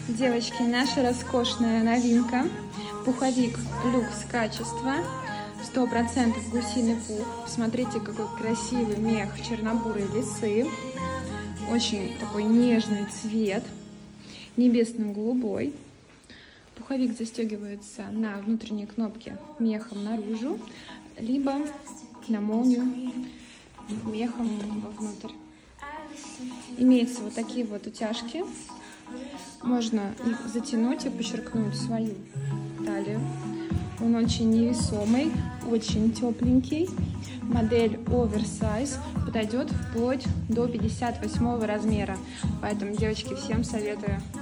Девочки, наша роскошная новинка. Пуховик люкс качества. 100% гусиный пух. Смотрите, какой красивый мех чернобурой лисы. Очень такой нежный цвет. Небесно-голубой. Пуховик застегивается на внутренней кнопке мехом наружу, либо на молнию мехом вовнутрь. Имеются вот такие вот утяжки. Можно их затянуть и подчеркнуть свою талию. Он очень невесомый, очень тепленький. Модель оверсайз, подойдет вплоть до 58 размера. Поэтому, девочки, всем советую.